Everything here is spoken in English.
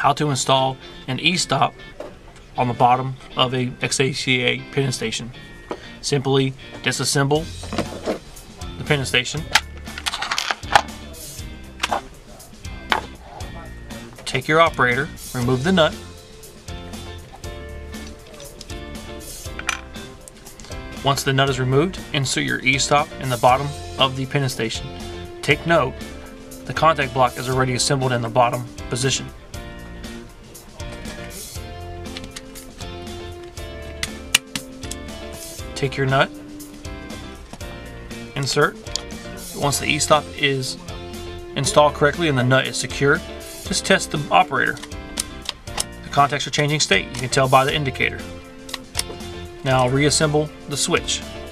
how to install an e-stop on the bottom of a XACA pendant station. Simply disassemble the pendant station, take your operator, remove the nut, once the nut is removed, insert your e-stop in the bottom of the pendant station. Take note, the contact block is already assembled in the bottom position. Take your nut, insert. Once the e-stop is installed correctly and the nut is secure, just test the operator. The contacts are changing state. You can tell by the indicator. Now reassemble the switch.